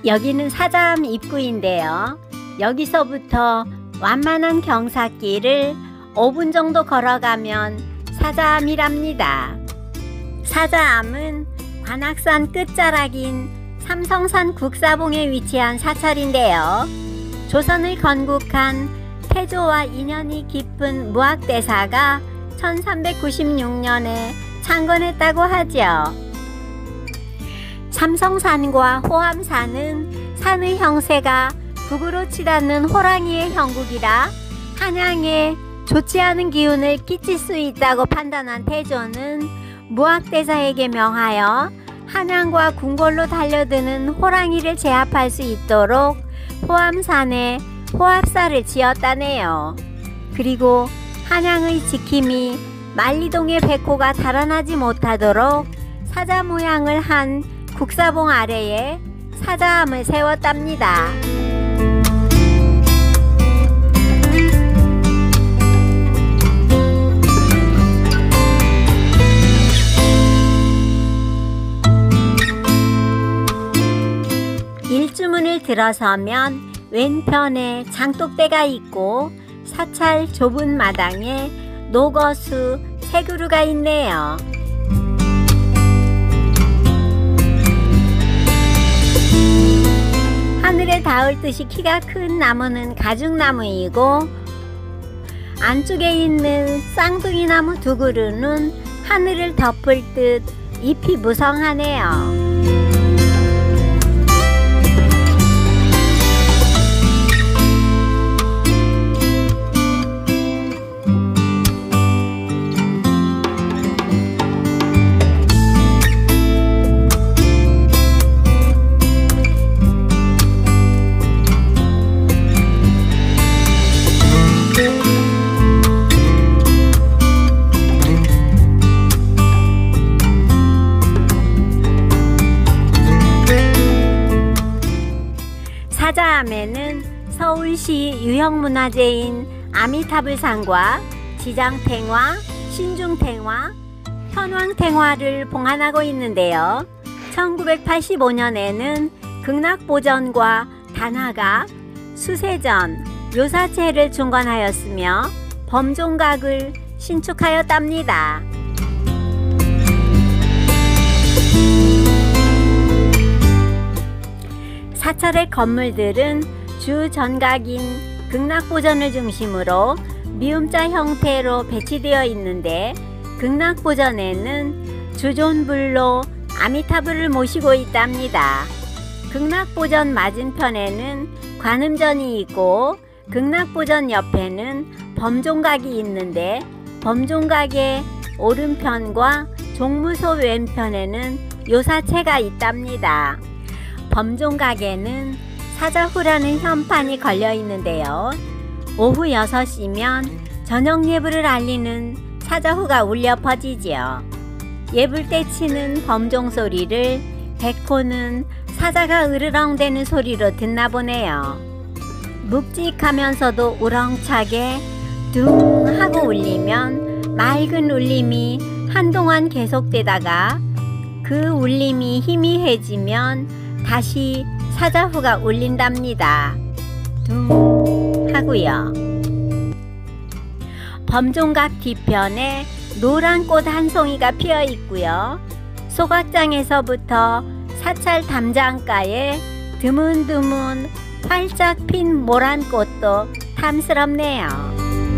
여기는 사자암 입구인데요. 여기서부터 완만한 경사길을 5분 정도 걸어가면 사자암이랍니다. 사자암은 관악산 끝자락인 삼성산 국사봉에 위치한 사찰인데요. 조선을 건국한 태조와 인연이 깊은 무학대사가 1396년에 창건했다고 하죠. 삼성산과 호암산은 산의 형세가 북으로 치닫는 호랑이의 형국이라 한양에 좋지 않은 기운을 끼칠 수 있다고 판단한 태조는 무학대사에게 명하여 한양과 궁궐로 달려드는 호랑이를 제압할 수 있도록 호암산에 호압사를 지었다네요. 그리고 한양의 지킴이 만리동의 백호가 달아나지 못하도록 사자 모양을 한 국사봉 아래에 사자암을 세웠답니다. 일주문을 들어서면 왼편에 장독대가 있고 사찰 좁은 마당에 노거수 세 그루가 있네요. 하늘에 닿을 듯이 키가 큰 나무는 가죽나무이고 안쪽에 있는 쌍둥이 나무 두 그루는 하늘을 덮을 듯 잎이 무성하네요. 사자암에는 서울시 유형문화재인 아미타불상과 지장탱화, 신중탱화, 현왕탱화를 봉안하고 있는데요. 1985년에는 극락보전과 단화가, 수세전, 묘사체를 중건하였으며 범종각을 신축하였답니다. 사찰의 건물들은 주 전각인 극락보전을 중심으로 미음자 형태로 배치되어 있는데 극락보전에는 주존불로 아미타불을 모시고 있답니다. 극락보전 맞은편에는 관음전이 있고 극락보전 옆에는 범종각이 있는데 범종각의 오른편과 종무소 왼편에는 요사체가 있답니다. 범종각에는 사자후라는 현판이 걸려 있는데요. 오후 6시면 저녁 예불을 알리는 사자후가 울려 퍼지지요. 예불 때 치는 범종 소리를 백호는 사자가 으르렁대는 소리로 듣나 보네요. 묵직하면서도 우렁차게 둥 하고 울리면 맑은 울림이 한동안 계속되다가 그 울림이 희미해지면 다시 사자후가 울린답니다. 둥 하고요. 범종각 뒤편에 노란 꽃 한 송이가 피어 있고요. 소각장에서부터 사찰 담장가에 드문드문 활짝 핀 모란 꽃도 탐스럽네요.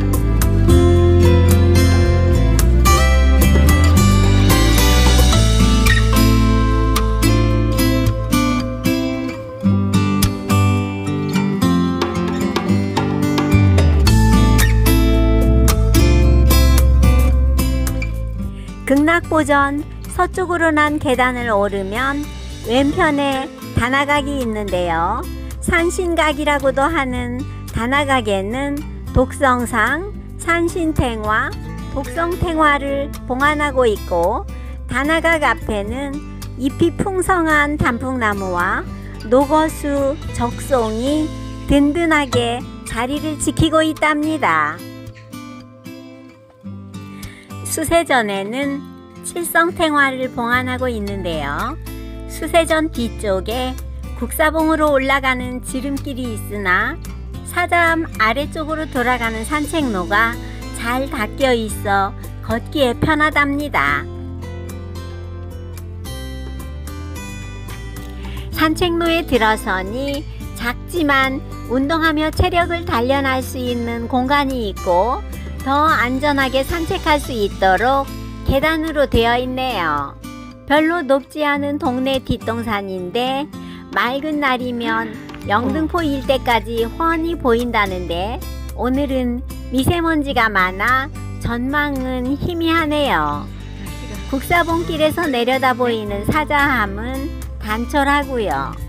극락보전 서쪽으로 난 계단을 오르면 왼편에 단화각이 있는데요. 산신각이라고도 하는 단화각에는 독성상, 산신탱화, 독성탱화를 봉안하고 있고 단화각 앞에는 잎이 풍성한 단풍나무와 노거수, 적송이 든든하게 자리를 지키고 있답니다. 수세전에는 칠성탱화를 봉안하고 있는데요. 수세전 뒤쪽에 국사봉으로 올라가는 지름길이 있으나 사자암 아래쪽으로 돌아가는 산책로가 잘 닦여 있어 걷기에 편하답니다. 산책로에 들어서니 작지만 운동하며 체력을 단련할 수 있는 공간이 있고 더 안전하게 산책할 수 있도록 계단으로 되어 있네요. 별로 높지 않은 동네 뒷동산인데 맑은 날이면 영등포 일대까지 훤히 보인다는데 오늘은 미세먼지가 많아 전망은 희미하네요. 국사봉길에서 내려다 보이는 사자함은 단촐하고요.